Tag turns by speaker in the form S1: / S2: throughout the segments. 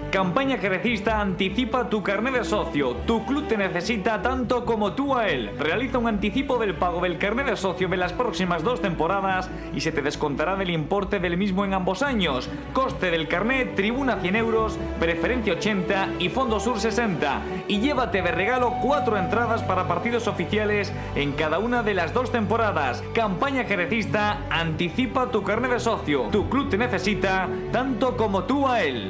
S1: Campaña Jerecista anticipa tu carné de socio. Tu club te necesita tanto como tú a él. Realiza un anticipo del pago del carné de socio de las próximas 2 temporadas y se te descontará del importe del mismo en ambos años. Coste del carné, tribuna 100 euros, preferencia 80 y Fondo Sur 60. Y llévate de regalo 4 entradas para partidos oficiales en cada una de las 2 temporadas. Campaña Jerecista anticipa tu carné de socio. Tu club te necesita tanto como tú a él.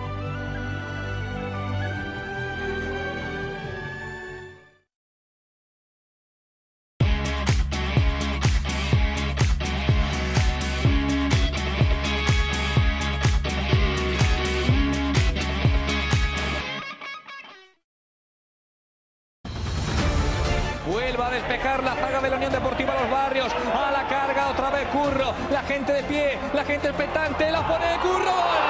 S2: Vuelve a despejar la zaga de la Unión Deportiva Los Barrios. A la carga otra vez Curro. La gente de pie, la gente expectante. La pone Curro.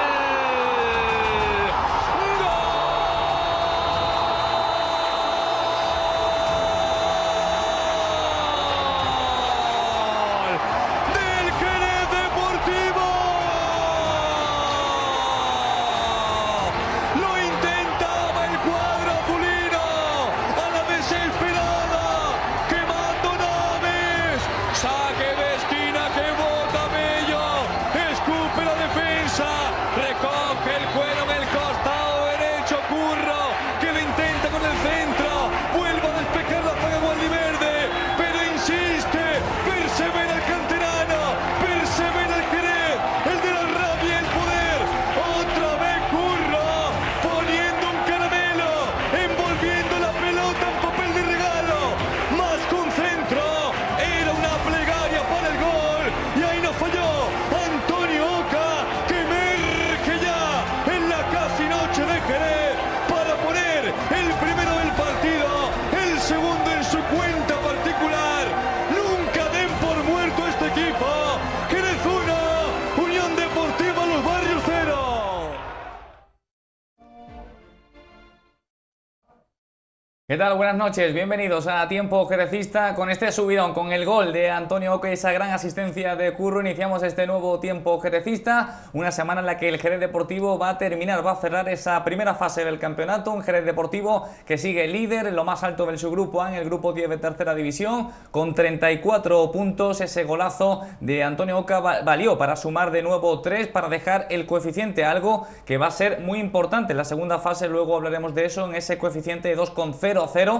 S3: ¿Qué tal? Buenas noches, bienvenidos a Tiempo Jerecista. Con este subidón, con el gol de Antonio Oca y esa gran asistencia de Curro, iniciamos este nuevo Tiempo Jerecista, una semana en la que el Jerez Deportivo va a terminar, va a cerrar esa primera fase del campeonato, un Jerez Deportivo que sigue líder en lo más alto del subgrupo A, en el grupo 10 de tercera división, con 34 puntos. Ese golazo de Antonio Oca valió para sumar de nuevo 3, para dejar el coeficiente, algo que va a ser muy importante en la segunda fase. Luego hablaremos de eso, en ese coeficiente de 2,0.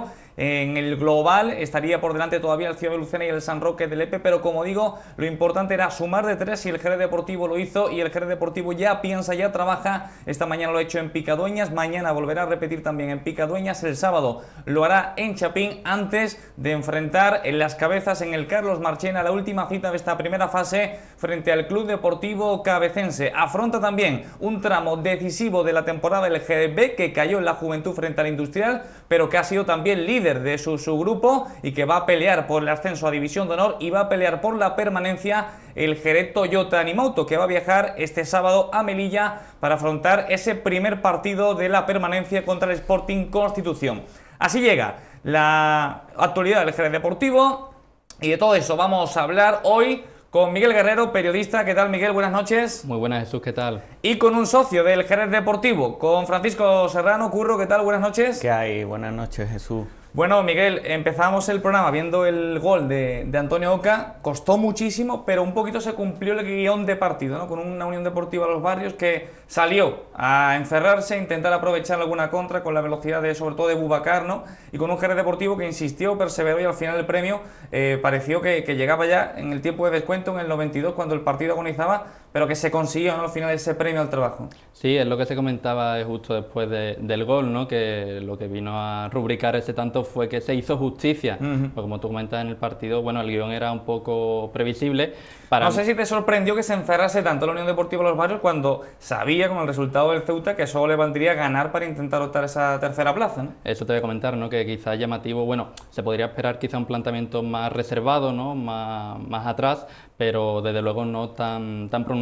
S3: En el global estaría por delante todavía el Ciudad de Lucena y el San Roque de Lepe, pero como digo, lo importante era sumar de 3 y el Jerez Deportivo lo hizo, y el Jerez Deportivo ya piensa, ya trabaja. Esta mañana lo ha hecho en Picadueñas, mañana volverá a repetir también en Picadueñas, el sábado lo hará en Chapín, antes de enfrentar en Las Cabezas, en el Carlos Marchena, la última cita de esta primera fase frente al Club Deportivo Cabecense. Afronta también un tramo decisivo de la temporada el Jerez B, que cayó en la Juventud frente al Industrial, pero que ha sido también líder de su grupo y que va a pelear por el ascenso a División de Honor y va a pelear por la permanencia el Jerez Toyota Animauto, que va a viajar este sábado a Melilla para afrontar ese primer partido de la permanencia contra el Sporting Constitución. Así llega la actualidad del Jerez Deportivo, y de todo eso vamos a hablar hoy con Miguel Guerrero, periodista. ¿Qué tal, Miguel? Buenas noches.
S4: Muy buenas, Jesús, ¿qué tal?
S3: Y con un socio del Jerez Deportivo, con Francisco Serrano. Curro, ¿qué tal? Buenas noches.
S5: ¿Qué hay? Buenas noches, Jesús.
S3: Bueno, Miguel, empezamos el programa viendo el gol de Antonio Oca. Costó muchísimo, pero un poquito se cumplió el guión de partido, ¿no? Con una Unión Deportiva Los Barrios que salió a encerrarse, a intentar aprovechar alguna contra con la velocidad sobre todo de Boubacar, ¿no? Y con un Jerez Deportivo que insistió, perseveró, y al final el premio pareció que llegaba ya en el tiempo de descuento, en el 92, cuando el partido agonizaba, pero que se consiguió, ¿no?, al final ese premio al trabajo.
S4: Sí, es lo que se comentaba justo después del gol, ¿no? Que lo que vino a rubricar ese tanto fue que se hizo justicia. Pues como tú comentas en el partido, bueno, el guión era un poco previsible.
S3: No sé si te sorprendió que se encerrase tanto la Unión Deportiva Los Barrios cuando sabía, con el resultado del Ceuta, que solo le valdría ganar para intentar optar esa tercera plaza, ¿no?
S4: Eso te voy a comentar, ¿no? Que quizás llamativo, bueno, se podría esperar quizá un planteamiento más reservado, ¿no? Más atrás, pero desde luego no tan pronunciado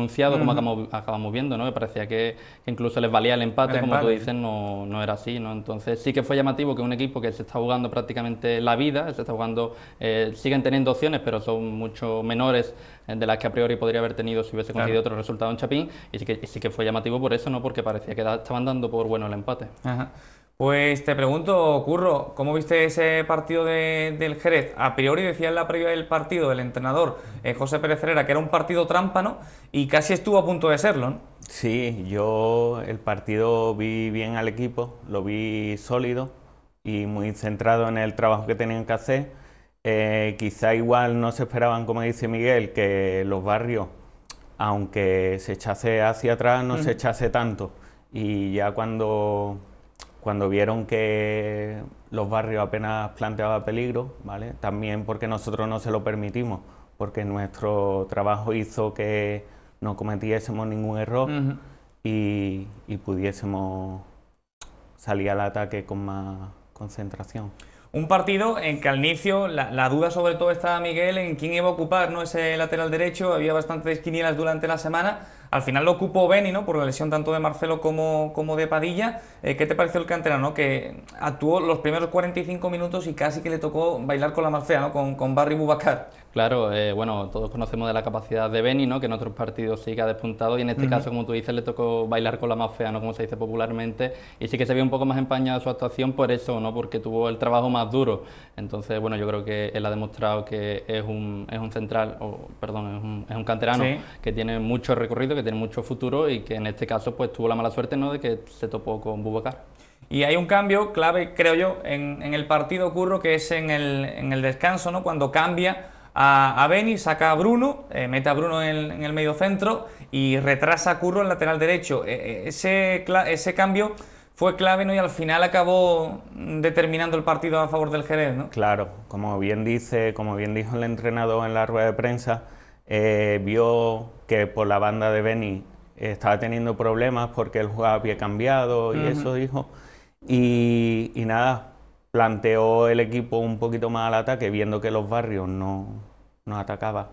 S4: pronunciado, como acabamos viendo, ¿no? Que parecía que incluso les valía el empate, como tú dices, no era así, ¿no? Entonces sí que fue llamativo que un equipo que se está jugando prácticamente la vida, se está jugando, siguen teniendo opciones, pero son mucho menores de las que a priori podría haber tenido si hubiese conseguido otro resultado en Chapín, y sí que fue llamativo por eso, ¿no? Porque parecía que estaban dando por bueno el empate.
S3: Ajá. Pues te pregunto, Curro, ¿cómo viste ese partido del Jerez? A priori decía en la previa del partido el entrenador José Pérez Herrera que era un partido trampa, ¿no? Y casi estuvo a punto de serlo, ¿no?
S5: Sí, yo el partido vi bien al equipo, lo vi sólido y muy centrado en el trabajo que tenían que hacer. Quizá igual no se esperaban, como dice Miguel, que los barrios, aunque se echase hacia atrás, no se echase tanto. Y ya cuando vieron que los barrios apenas planteaba peligro, ¿vale? También porque nosotros no se lo permitimos, porque nuestro trabajo hizo que no cometiésemos ningún error y pudiésemos salir al ataque con más concentración.
S3: Un partido en que al inicio la duda sobre todo estaba, Miguel, en quién iba a ocupar, ¿no?, ese lateral derecho. Había bastantes quinielas durante la semana. Al final lo ocupó Beni, ¿no?, por la lesión tanto de Marcelo como de Padilla. ¿Qué te pareció el canterano, ¿no?, que actuó los primeros 45 minutos y casi que le tocó bailar con la más fea, ¿no?, con Barry Boubacar?
S4: Claro, bueno, todos conocemos de la capacidad de Beni, ¿no?, que en otros partidos sí que ha despuntado, y en este caso, como tú dices, le tocó bailar con la más fea, ¿no?, como se dice popularmente, y sí que se vio un poco más empañada su actuación por eso, ¿no?, porque tuvo el trabajo más duro. Entonces, bueno, yo creo que él ha demostrado que es un central, es un canterano, sí, que tiene mucho recorrido, que tiene mucho futuro, y que en este caso pues tuvo la mala suerte, ¿no?, de que se topó con Boubacar.
S3: Y hay un cambio clave, creo yo, en el partido, Curro, que es en el descanso, ¿no?, cuando cambia a Beni, saca a Bruno, mete a Bruno en el medio centro y retrasa a Curro en lateral derecho. Ese cambio fue clave, ¿no?, y al final acabó determinando el partido a favor del Jerez, ¿no?
S5: Claro, como bien dijo el entrenador en la rueda de prensa, vio que por la banda de Beni estaba teniendo problemas porque él jugaba a pie cambiado y eso dijo, y nada, planteó el equipo un poquito más al ataque, viendo que los barrios no atacaban,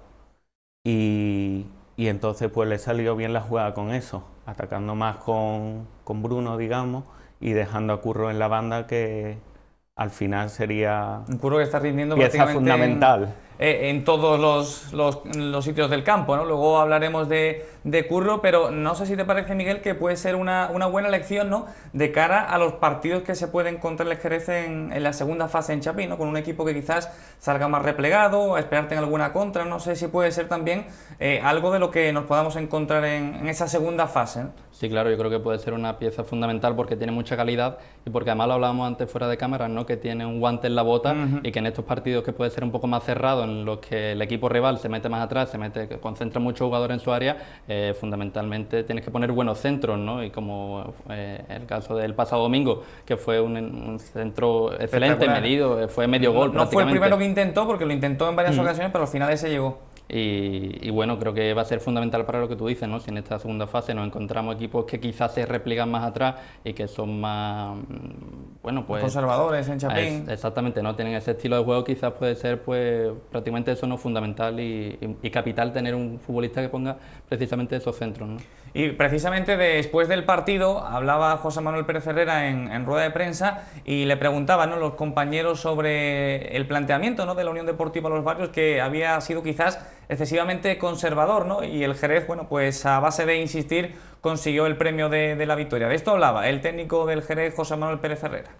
S5: y entonces pues le salió bien la jugada con eso, atacando más con Bruno, digamos, y dejando a Curro en la banda, que al final sería
S3: un Curro que está rindiendo
S5: pieza fundamental
S3: en todos los sitios del campo, ¿no? Luego hablaremos de Curro, pero no sé si te parece, Miguel, que puede ser una buena lección, ¿no?, de cara a los partidos que se pueden encontrar el Jerez en la segunda fase en Chapín, ¿no?, con un equipo que quizás salga más replegado, a esperarte en alguna contra. No sé si puede ser también algo de lo que nos podamos encontrar en esa segunda fase, ¿no?
S4: Sí, claro, yo creo que puede ser una pieza fundamental porque tiene mucha calidad y porque además lo hablábamos antes fuera de cámara, ¿no?, que tiene un guante en la bota y que en estos partidos que puede ser un poco más cerrado, en los que el equipo rival se mete más atrás, concentra muchos jugadores en su área, fundamentalmente tienes que poner buenos centros, ¿no? Y como el caso del pasado domingo, que fue un centro excelente, medido, fue medio gol
S3: prácticamente. No fue el primero que intentó, porque lo intentó en varias ocasiones, pero al final ese llegó.
S4: Y bueno, creo que va a ser fundamental para lo que tú dices, ¿no? Si en esta segunda fase nos encontramos equipos que quizás se repliegan más atrás y que son más, bueno, pues
S3: conservadores en Chapín.
S4: Exactamente, no tienen ese estilo de juego, quizás puede ser pues prácticamente eso, no fundamental y capital tener un futbolista que ponga precisamente esos centros, ¿no?
S3: Y precisamente después del partido hablaba José Manuel Pérez Herrera en rueda de prensa y le preguntaban, ¿no?, los compañeros sobre el planteamiento, ¿no?, de la Unión Deportiva Los Barrios, que había sido quizás excesivamente conservador, ¿no? Y el Jerez, bueno, pues a base de insistir consiguió el premio de la victoria. De esto hablaba el técnico del Jerez, José Manuel Pérez Herrera.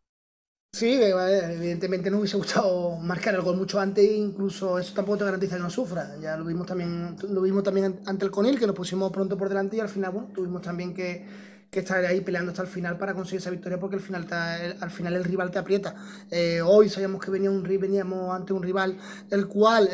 S6: Sí, evidentemente nos hubiese gustado marcar el gol mucho antes, incluso eso tampoco te garantiza que no sufra. Ya lo vimos también ante el Conil, que nos pusimos pronto por delante y al final, bueno, tuvimos también que estar ahí peleando hasta el final para conseguir esa victoria, porque al final el rival te aprieta. Hoy sabíamos que veníamos ante un rival el cual,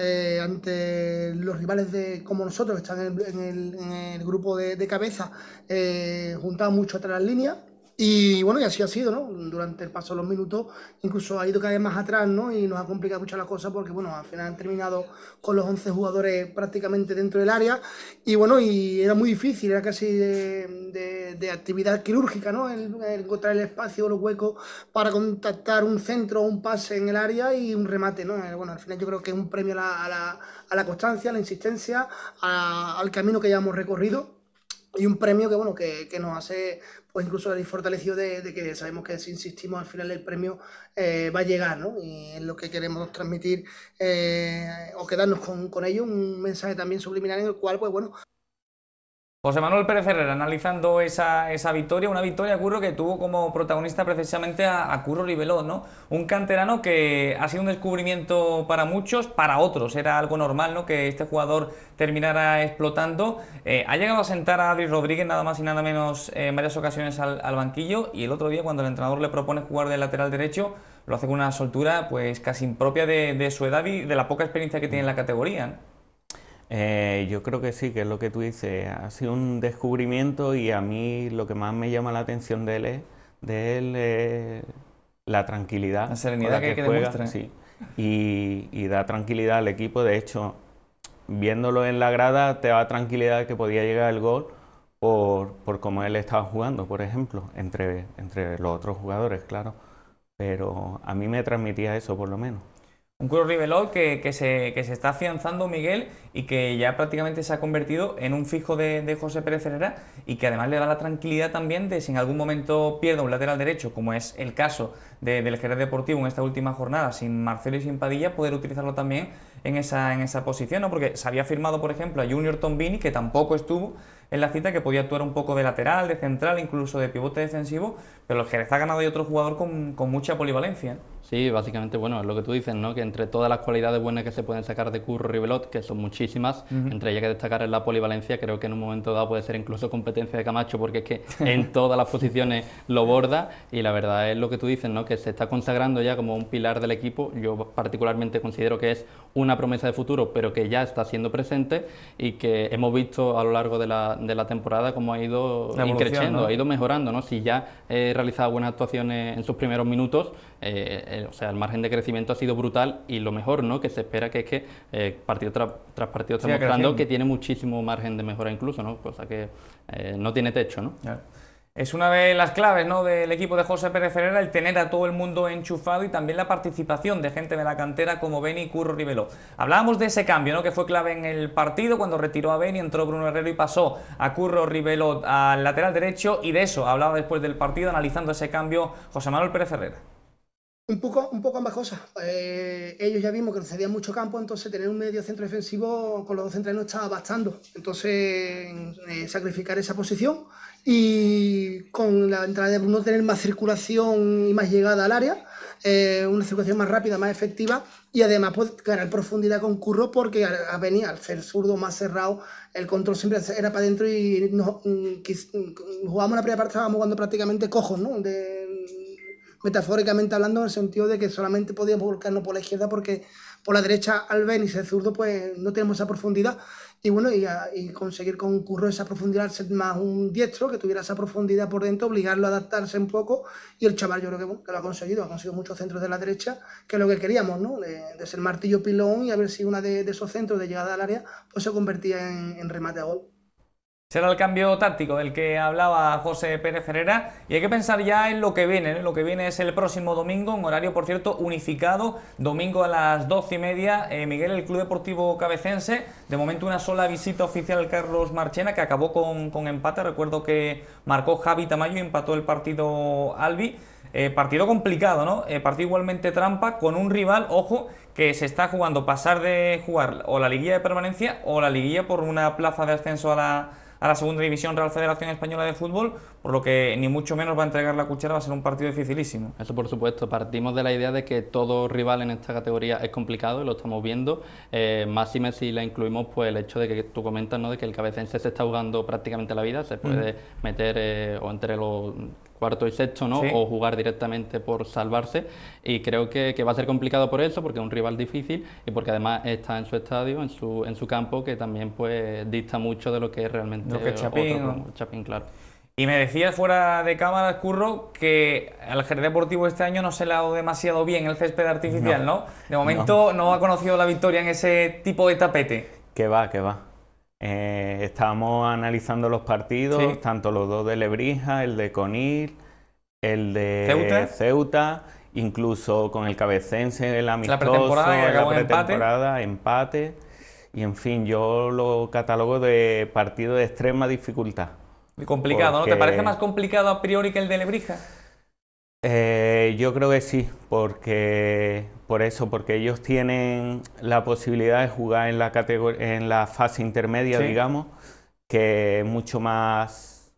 S6: ante los rivales como nosotros, que están en el grupo de cabeza, juntaba mucho atrás las líneas. Y bueno, y así ha sido, ¿no? Durante el paso de los minutos, incluso ha ido cada vez más atrás, ¿no? Y nos ha complicado mucho la cosa porque, bueno, al final han terminado con los 11 jugadores prácticamente dentro del área. Y bueno, y era muy difícil, era casi de de actividad quirúrgica, ¿no? El encontrar el espacio, los huecos para contactar un centro, un pase en el área y un remate, ¿no? Bueno, al final yo creo que es un premio a la constancia, a la insistencia, al camino que ya hemos recorrido y un premio que, bueno, que nos hace pues incluso el fortalecido de que sabemos que si insistimos al final el premio va a llegar, ¿no? Y es lo que queremos transmitir o quedarnos con ello, un mensaje también subliminal en el cual, pues bueno,
S3: José Manuel Pérez Herrera analizando esa victoria, una victoria, Curro, que tuvo como protagonista precisamente a Curro Rivelot, ¿no? Un canterano que ha sido un descubrimiento para muchos, para otros era algo normal, ¿no? Que este jugador terminara explotando. Ha llegado a sentar a Adri Rodríguez nada más y nada menos en varias ocasiones al banquillo, y el otro día cuando el entrenador le propone jugar de lateral derecho lo hace con una soltura pues casi impropia de su edad y de la poca experiencia que tiene en la categoría, ¿no?
S5: Yo creo que sí, que es lo que tú dices, ha sido un descubrimiento y a mí lo que más me llama la atención de él es la tranquilidad.
S3: La serenidad que
S5: juega,
S3: demuestra.
S5: sí, y da tranquilidad al equipo. De hecho, viéndolo en la grada te da tranquilidad que podía llegar el gol por cómo él estaba jugando, por ejemplo, entre los otros jugadores, claro. Pero a mí me transmitía eso, por lo menos.
S3: Un Curro Rivelot que se está afianzando, Miguel, y que ya prácticamente se ha convertido en un fijo de José Pérez Herrera, y que además le da la tranquilidad también de si en algún momento pierde un lateral derecho, como es el caso del Jerez Deportivo en esta última jornada, sin Marcelo y sin Padilla, poder utilizarlo también en esa posición, ¿no? Porque se había firmado, por ejemplo, a Junior Tombini, que tampoco estuvo en la cita, que podía actuar un poco de lateral, de central, incluso de pivote defensivo, pero el Jerez ha ganado y otro jugador con mucha polivalencia.
S4: Sí, básicamente, bueno, es lo que tú dices, ¿no? Que entre todas las cualidades buenas que se pueden sacar de Curro Rivelot, que son muchísimas, entre ellas que destacar es la polivalencia, creo que en un momento dado puede ser incluso competencia de Camacho, porque es que en todas las posiciones lo borda, y la verdad es lo que tú dices, ¿no? Que se está consagrando ya como un pilar del equipo. Yo particularmente considero que es una promesa de futuro, pero que ya está siendo presente, y que hemos visto a lo largo de la temporada cómo ha ido creciendo, ¿no? Ha ido mejorando, ¿no? Si ya realizado buenas actuaciones en sus primeros minutos, o sea, el margen de crecimiento ha sido brutal, y lo mejor, ¿no? Que se espera que es que partido tras partido está mostrando que tiene muchísimo margen de mejora incluso, ¿no? Cosa que no tiene techo, ¿no?
S3: Claro. Es una de las claves, ¿no?, del equipo de José Pérez Herrera, el tener a todo el mundo enchufado, y también la participación de gente de la cantera como Beni y Curro Rivelot. Hablábamos de ese cambio, ¿no?, que fue clave en el partido, cuando retiró a Beni, entró Bruno Herrero y pasó a Curro Rivelot al lateral derecho, y de eso hablaba después del partido, analizando ese cambio, José Manuel Pérez Herrera.
S6: Un poco ambas cosas. Ellos ya vimos que nos cedían mucho campo, entonces tener un medio centro defensivo con los dos centrales no estaba bastando. Entonces, sacrificar esa posición, y con la entrada de Bruno tener más circulación y más llegada al área, una circulación más rápida, más efectiva, y además pues ganar profundidad con Curro, porque venía al ser zurdo más cerrado, el control siempre era para adentro, y jugábamos la primera parte, estábamos jugando prácticamente cojos, ¿no? Metafóricamente hablando, en el sentido de que solamente podíamos volcarnos por la izquierda, porque por la derecha, al Beni ser zurdo, pues no tenemos esa profundidad. Y bueno, y conseguir con Curro esa profundidad, ser más un diestro, que tuviera esa profundidad por dentro, obligarlo a adaptarse un poco, y el chaval yo creo que, bueno, que lo ha conseguido muchos centros de la derecha, que es lo que queríamos, ¿no? De ser martillo pilón, y a ver si una de esos centros de llegada al área pues se convertía en remate a gol.
S3: Será el cambio táctico del que hablaba José Pérez Herrera, y hay que pensar ya en lo que viene, ¿no? Lo que viene es el próximo domingo, en horario, por cierto, unificado, domingo a las 12:30. Miguel, el Club Deportivo Cabecense, de momento una sola visita oficial al Carlos Marchena, que acabó con empate. Recuerdo que marcó Javi Tamayo y empató el partido Albi. Partido complicado, ¿no? Partido igualmente trampa, con un rival, ojo, que se está jugando pasar de jugar o la liguilla de permanencia o la liguilla por una plaza de ascenso a la segunda división Real Federación Española de Fútbol, por lo que ni mucho menos va a entregar la cuchara, va a ser un partido dificilísimo.
S4: Eso por supuesto, partimos de la idea de que todo rival en esta categoría es complicado, y lo estamos viendo, máxime si la incluimos pues el hecho de que tú comentas, ¿no?, de que el Cabecense se está jugando prácticamente la vida, se puede meter o entre los cuarto y sexto, ¿no? Sí. O jugar directamente por salvarse, y creo que va a ser complicado por eso, porque es un rival difícil, y porque además está en su estadio, en su campo, que también pues dista mucho de lo que es realmente
S3: lo que es Chapín,
S4: Chapín, claro.
S3: Y me decías fuera de cámara, Curro, que al Jerez Deportivo este año no se le ha dado demasiado bien el césped artificial, ¿no? De momento no ha conocido la victoria en ese tipo de tapete.
S5: Que va. Estábamos analizando los partidos,
S3: Sí.
S5: tanto los dos de Lebrija, el de Conil, el de Ceuta, incluso con el Cabecense, el amistoso,
S3: pretemporada, que acabó en
S5: pretemporada, empate. Y en fin, yo lo catalogo de partido de extrema dificultad.
S3: Complicado, ¿no? ¿Te
S5: Porque-
S3: parece más complicado a priori que el de Lebrija?
S5: Yo creo que sí, porque ellos tienen la posibilidad de jugar en en la fase intermedia,
S3: Sí.
S5: digamos, que es mucho más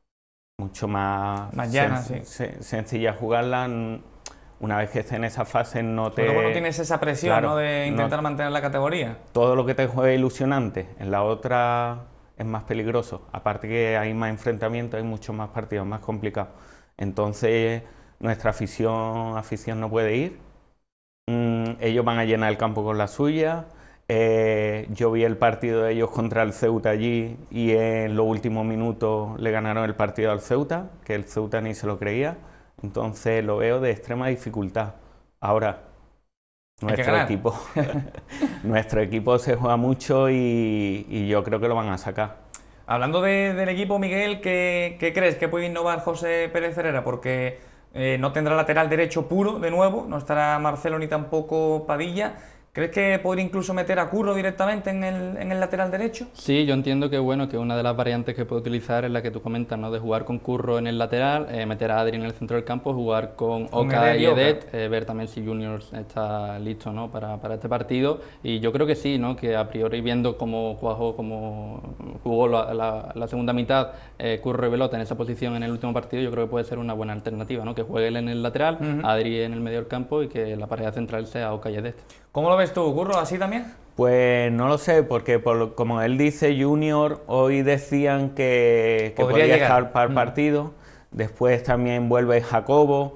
S3: Más llana, sí.
S5: sencilla jugarla. Una vez que estés en esa fase no te...
S3: Luego no tienes esa presión,
S5: Claro,
S3: ¿no? De intentar
S5: no-
S3: mantener la categoría.
S5: Todo lo que te juegue ilusionante, en la otra es más peligroso. Aparte que hay más enfrentamientos, hay muchos más partidos, más complicados. Entonces, nuestra afición no puede ir. Ellos van a llenar el campo con la suya. Yo vi el partido de ellos contra el Ceuta allí y en los últimos minutos le ganaron el partido al Ceuta, que el Ceuta ni se lo creía. Entonces lo veo de extrema dificultad. Ahora, nuestro
S3: ganar.
S5: equipo, nuestro equipo se juega mucho y yo creo que lo van a sacar.
S3: Hablando del equipo, Miguel, ¿qué crees que puede innovar José Pérez Herrera? Porque no tendrá lateral derecho puro de nuevo, no estará Marcelo ni tampoco Padilla. ¿Crees que podría incluso meter a Curro directamente en el lateral derecho?
S4: Sí, yo entiendo que bueno, que una de las variantes que puede utilizar es la que tú comentas, ¿no? De jugar con Curro en el lateral, meter a Adri en el centro del campo, jugar con Oka
S3: Eder y
S4: y
S3: Oka.
S4: Edet, ver también si Junior está listo, ¿no? para este partido. Y yo creo que sí, ¿no? Que a priori viendo cómo cuajó, cómo jugó la segunda mitad, Curro y Velota en esa posición en el último partido, yo creo que puede ser una buena alternativa, ¿no? Que juegue él en el lateral, Adri en el medio del campo y que la pareja central sea Oka y Edet.
S3: ¿Cómo lo ves tú, Curro? ¿Así también?
S5: Pues no lo sé, porque como él dice, Junior, hoy decían que
S3: Podría
S5: podría
S3: llegar.
S5: estar para el partido. Después también vuelve Jacobo.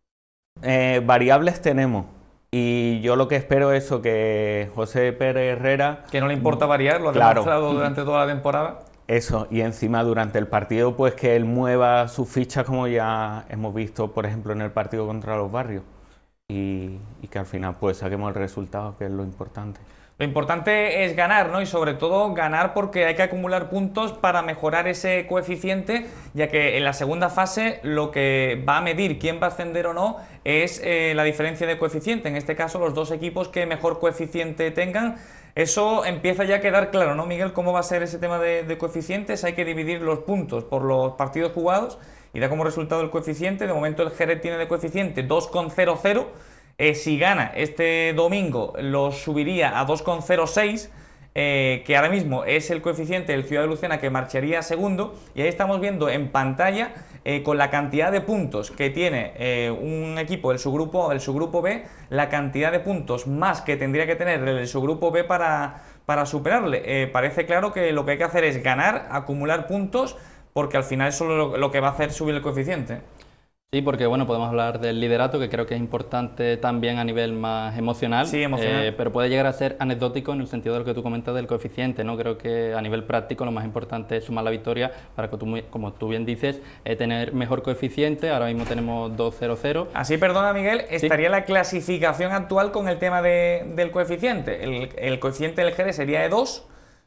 S5: Variables tenemos. Y yo lo que espero es eso, que José Pérez Herrera...
S3: Que no le importa variar, lo ha
S5: Claro.
S3: demostrado durante toda la temporada.
S5: Eso, y encima durante el partido, pues que él mueva sus fichas como ya hemos visto, por ejemplo, en el partido contra los Barrios. Y que al final pues saquemos el resultado, que es lo importante.
S3: Lo importante es ganar, ¿no? Y sobre todo ganar porque hay que acumular puntos para mejorar ese coeficiente, ya que en la segunda fase lo que va a medir quién va a ascender o no es la diferencia de coeficiente. En este caso, los dos equipos que mejor coeficiente tengan. Eso empieza ya a quedar claro, ¿no, Miguel? ¿Cómo va a ser ese tema de coeficientes? Hay que dividir los puntos por los partidos jugados y da como resultado el coeficiente. De momento el Jerez tiene de coeficiente 2,00. Si gana este domingo lo subiría a 2,06, que ahora mismo es el coeficiente del Ciudad de Lucena que marcharía segundo. Y ahí estamos viendo en pantalla con la cantidad de puntos que tiene un equipo del subgrupo B, la cantidad de puntos más que tendría que tener el subgrupo B para superarle. Parece claro que lo que hay que hacer es ganar, acumular puntos, porque al final eso es lo que va a hacer subir el coeficiente.
S4: Sí, porque bueno, podemos hablar del liderato, que creo que es importante también a nivel más emocional,
S3: Sí, emocional.
S4: pero puede llegar a ser anecdótico en el sentido de lo que tú comentas del coeficiente, ¿no? Creo que a nivel práctico lo más importante es sumar la victoria para que tú, como tú bien dices, tener mejor coeficiente. Ahora mismo tenemos 2,00.
S3: Así, perdona Miguel, estaría la clasificación actual con el tema del coeficiente. El coeficiente del Jerez sería de 2,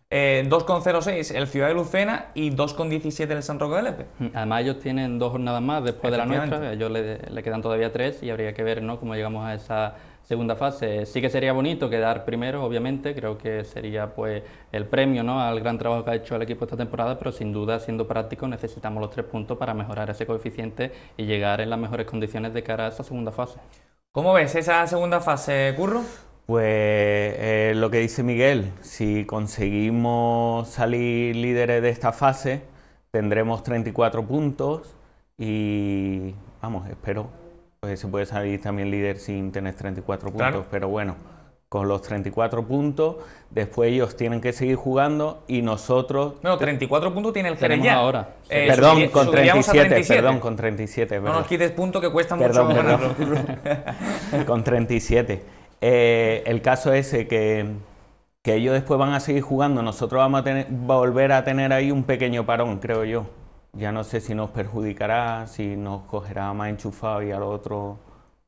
S3: 2,06 el Ciudad de Lucena y 2,17 el San Roque de Lepe.
S4: Además ellos tienen 2 jornadas más después de la nuestra, a
S3: Efectivamente.
S4: ellos le quedan todavía 3 y habría que ver, ¿no?, cómo llegamos a esa segunda fase. Sí que sería bonito quedar primero, obviamente, creo que sería pues el premio, ¿no?, al gran trabajo que ha hecho el equipo esta temporada, pero sin duda, siendo práctico, necesitamos los 3 puntos para mejorar ese coeficiente y llegar en las mejores condiciones de cara a esa segunda fase.
S3: ¿Cómo ves esa segunda fase, Curro?
S5: Pues lo que dice Miguel, si conseguimos salir líderes de esta fase, tendremos 34 puntos y, vamos, espero, pues se puede salir también líder sin tener 34 puntos,
S3: Claro.
S5: pero bueno, con los 34 puntos, después ellos tienen que seguir jugando y nosotros...
S3: Bueno, 34 puntos tiene el Jerez
S4: Tenemos
S3: ya.
S4: ahora.
S5: Perdón, con
S3: Subiríamos a
S5: 37, perdón, con 37,
S3: No
S5: ¿verdad?
S3: nos quites puntos que cuesta
S5: Perdón,
S3: mucho
S5: perdón.
S3: ganarlo.
S5: Con 37. El caso es que ellos después van a seguir jugando, nosotros vamos a volver a tener ahí un pequeño parón, creo yo. Ya no sé si nos perjudicará, si nos cogerá más enchufado y al otro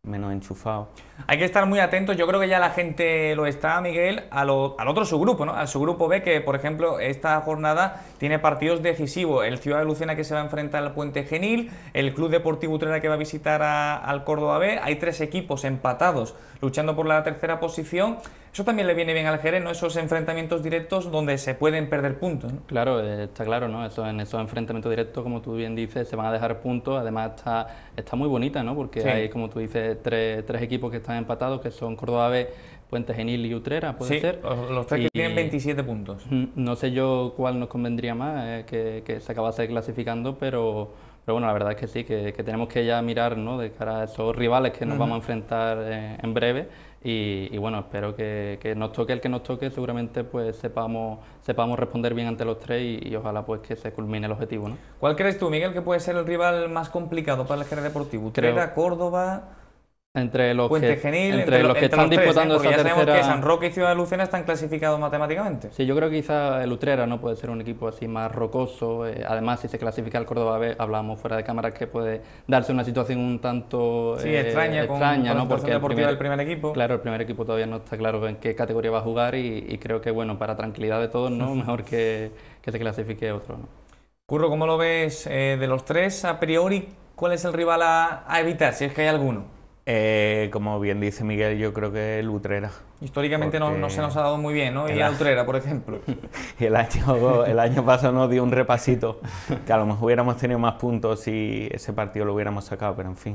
S5: menos enchufado.
S3: Hay que estar muy atentos, yo creo que ya la gente lo está, Miguel, al otro subgrupo, ¿no? Al subgrupo B, que por ejemplo esta jornada tiene partidos decisivos. El Ciudad de Lucena, que se va a enfrentar al Puente Genil, el Club Deportivo Utrera, que va a visitar al Córdoba B. Hay 3 equipos empatados luchando por la tercera posición. Eso también le viene bien al Jerez, ¿no? Esos enfrentamientos directos donde se pueden perder puntos, ¿no?
S4: Claro, está claro, ¿no? En esos enfrentamientos directos, como tú bien dices, se van a dejar puntos. Además está muy bonita, ¿no? Porque
S3: Sí.
S4: hay, como tú dices, tres equipos que están empatados, que son Córdoba B, Puente Genil y Utrera, puede
S3: Sí,
S4: ser.
S3: los 3 que tienen 27 puntos.
S4: No sé yo cuál nos convendría más, que se acabase clasificando, pero bueno, la verdad es que sí, que tenemos que ya mirar, ¿no? De cara a esos rivales que nos vamos a enfrentar en breve. Y bueno, espero que nos toque el que nos toque, seguramente pues sepamos responder bien ante los 3 y ojalá pues que se culmine el objetivo, ¿no?
S3: ¿Cuál crees tú, Miguel, que puede ser el rival más complicado para el Jerez Deportivo? Utrera, Córdoba,
S4: Entre los
S3: Puente
S4: que,
S3: Genil,
S4: entre los que están
S3: los tres,
S4: disputando
S3: porque
S4: esa
S3: ya sabemos
S4: tercera...
S3: que San Roque y Ciudad de Lucena están clasificados matemáticamente.
S4: Sí, yo creo que quizá el Utrera no puede ser un equipo así más rocoso. Además, si se clasifica el Córdoba B, hablábamos fuera de cámara que puede darse una situación un tanto
S3: Sí, extraña, con la
S4: ¿no?
S3: situación
S4: Porque
S3: deportiva del primer equipo.
S4: Claro, el primer equipo todavía no está claro en qué categoría va a jugar y creo que, bueno, para tranquilidad de todos, ¿no? Mejor que se clasifique otro, ¿no?
S3: Curro, ¿cómo lo ves de los 3 a priori? ¿Cuál es el rival a evitar, si es que hay alguno?
S5: Como bien dice Miguel, yo creo que el Utrera.
S3: Históricamente no
S5: Porque
S3: se nos ha dado muy bien, ¿no? Y
S5: el
S3: a
S5: a-
S3: Utrera, por ejemplo.
S5: Y el año pasado nos dio un repasito, que a lo mejor hubiéramos tenido más puntos si ese partido lo hubiéramos sacado, pero en fin.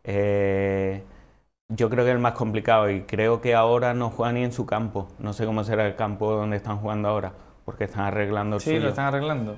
S5: Yo creo que es el más complicado y creo que ahora no juega ni en su campo. No sé cómo será el campo donde están jugando ahora, porque están arreglando el
S3: Sí,
S5: suyo.
S3: lo están arreglando.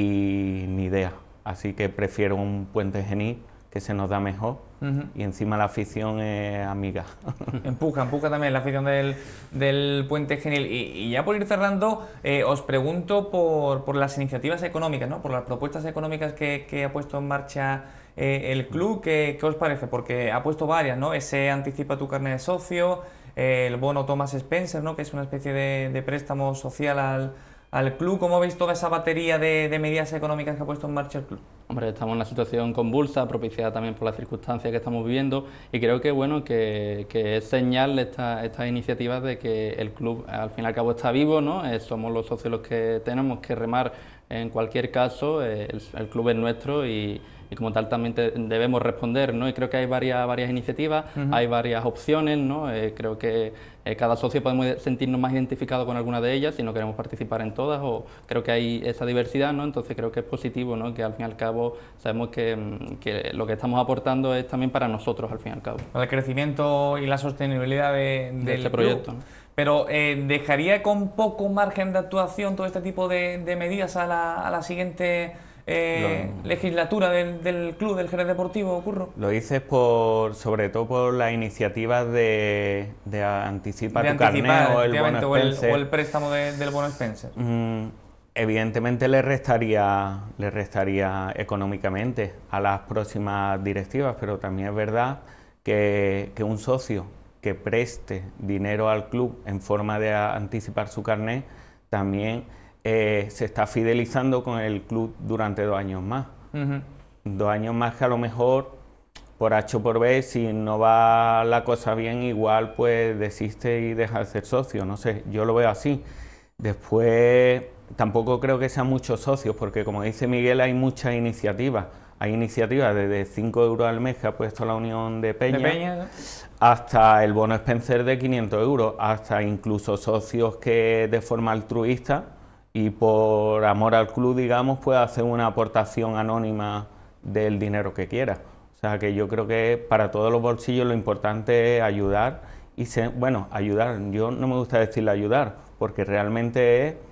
S5: Y ni idea. Así que prefiero un Puente Genil, que se nos da mejor. Y encima la afición es amiga.
S3: Empuja también la afición del Puente Genil. Y ya por ir cerrando, os pregunto por las iniciativas económicas, ¿no? Por las propuestas económicas que ha puesto en marcha el club. ¿Qué os parece? Porque ha puesto varias, ¿no? Ese anticipa tu carnet de socio, el bono Thomas Spencer, ¿no? Que es una especie de préstamo social al club. ¿Cómo veis toda esa batería de medidas económicas que ha puesto en marcha el club?
S4: Hombre, estamos en una situación convulsa, propiciada también por las circunstancias que estamos viviendo y creo que bueno que es señal estas iniciativas de que el club al fin y al cabo está vivo, ¿no? Somos los socios los que tenemos que remar en cualquier caso, el club es nuestro y como tal también debemos responder, ¿no? Y creo que hay varias iniciativas, hay varias opciones, ¿no? Creo que cada socio podemos sentirnos más identificados con alguna de ellas si no queremos participar en todas, o creo que hay esa diversidad, ¿no? Entonces creo que es positivo, ¿no? Que al fin y al cabo sabemos que lo que estamos aportando es también para nosotros, al fin y al cabo.
S3: Para el crecimiento y la sostenibilidad del
S4: este
S3: club.
S4: proyecto, ¿no?
S3: Pero ¿dejaría con poco margen de actuación todo este tipo de medidas a la siguiente legislatura del club, del Jerez Deportivo, Curro?
S5: Lo dices sobre todo por las iniciativas de anticipar tu carnet o el bono
S3: efectivamente,
S5: Spencer.
S3: o el préstamo del bono Spencer.
S5: Evidentemente le restaría económicamente a las próximas directivas, pero también es verdad que un socio que preste dinero al club en forma de anticipar su carnet también se está fidelizando con el club durante 2 años más. 2 años más que a lo mejor por H o por B, si no va la cosa bien, igual pues desiste y deja de ser socio, no sé, yo lo veo así. Después tampoco creo que sean muchos socios, porque como dice Miguel, hay muchas iniciativas. Hay iniciativas desde 5 euros al mes que ha puesto la Unión de Peña, hasta el bono Spencer de 500 euros, hasta incluso socios que de forma altruista y por amor al club, digamos, puede hacer una aportación anónima del dinero que quiera. O sea que yo creo que para todos los bolsillos lo importante es ayudar y ayudar, yo no me gusta decirle ayudar, porque realmente es,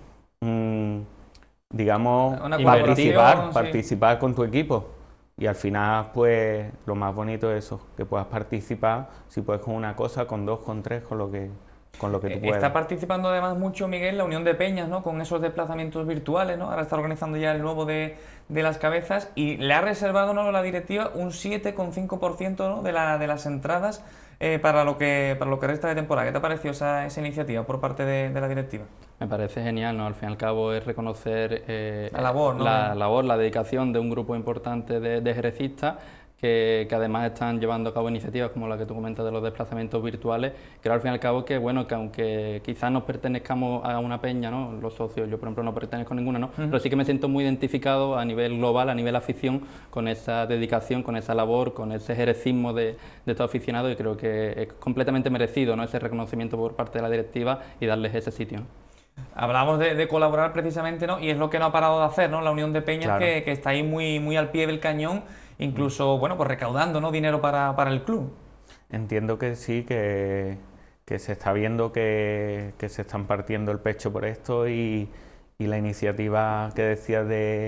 S5: digamos,
S3: Una
S5: participar con tu equipo. Y al final, pues, lo más bonito es eso, que puedas participar, si puedes con una cosa, con 2, con 3, con lo que tú puedas.
S3: Está participando además mucho, Miguel, la Unión de Peñas, ¿no? Con esos desplazamientos virtuales, ¿no? Ahora está organizando ya el nuevo de las cabezas y le ha reservado, ¿no?, la directiva un 7,5%, ¿no?, de las entradas para lo que resta de temporada. ¿Qué te ha parecido esa iniciativa por parte de la directiva?
S4: Me parece genial, ¿no? Al fin y al cabo es reconocer
S3: la labor, ¿no?
S4: la dedicación de un grupo importante de jerecistas que además están llevando a cabo iniciativas como la que tú comentas de los desplazamientos virtuales. Creo al fin y al cabo que, bueno, que aunque quizás no pertenezcamos a una peña, ¿no? Los socios, yo por ejemplo no pertenezco a ninguna, ¿no? Pero sí que me siento muy identificado a nivel global, a nivel afición, con esa dedicación, con esa labor, con ese jerecismo de estos aficionados, y creo que es completamente merecido, ¿no? Ese reconocimiento por parte de la directiva y darles ese sitio, ¿no?
S3: Hablamos de colaborar precisamente, ¿no? Y es lo que no ha parado de hacer, ¿no? La Unión de Peñas,
S5: Claro.
S3: que está ahí muy al pie del cañón, incluso, bueno, pues recaudando, ¿no? Dinero para el club.
S5: Entiendo que sí, que se está viendo que se están partiendo el pecho por esto, y la iniciativa que decías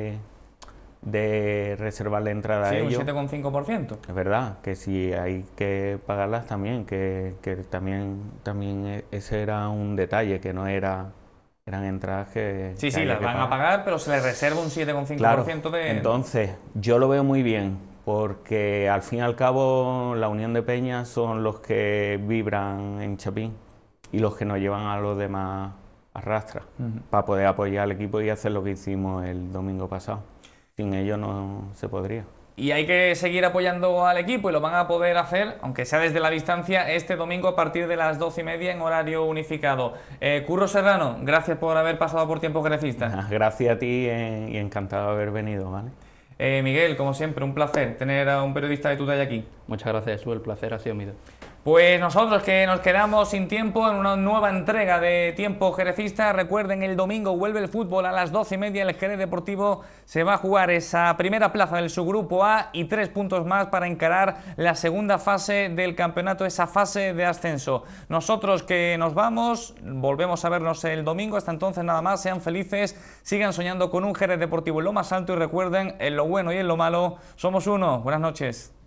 S5: de reservar la entrada
S3: Sí,
S5: a
S3: un
S5: ellos,
S3: 7,5%.
S5: es verdad, que si hay que pagarlas también, que también ese era un detalle, que no eran entradas que...
S3: Sí,
S5: que
S3: sí,
S5: haya
S3: las
S5: que
S3: van a pagar, pero se les reserva un 7,5%
S5: Claro,
S3: de...
S5: entonces yo lo veo muy bien, porque al fin y al cabo la Unión de Peñas son los que vibran en Chapín y los que nos llevan a los demás a rastra, para poder apoyar al equipo y hacer lo que hicimos el domingo pasado. Sin ellos no se podría.
S3: Y hay que seguir apoyando al equipo, y lo van a poder hacer, aunque sea desde la distancia, este domingo a partir de las 12:30 en horario unificado. Curro Serrano, gracias por haber pasado por Tiempo Crecista.
S5: Gracias a ti, y encantado de haber venido, ¿vale?
S3: Miguel, como siempre, un placer tener a un periodista de tu talla aquí.
S4: Muchas gracias, Jesús, el placer ha sido mío.
S3: Pues nosotros, que nos quedamos sin tiempo en una nueva entrega de Tiempo Jerecista. Recuerden, el domingo vuelve el fútbol a las 12:30. El Jerez Deportivo se va a jugar esa primera plaza del subgrupo A y 3 puntos más para encarar la segunda fase del campeonato, esa fase de ascenso. Nosotros, que nos vamos, volvemos a vernos el domingo. Hasta entonces nada más, sean felices, sigan soñando con un Jerez Deportivo en lo más alto, y recuerden, en lo bueno y en lo malo somos uno. Buenas noches.